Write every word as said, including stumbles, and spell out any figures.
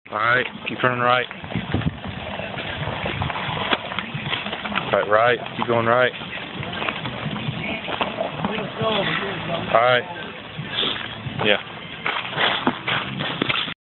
Alright, keep turning right. Right, right, keep going right. Alright. Yeah.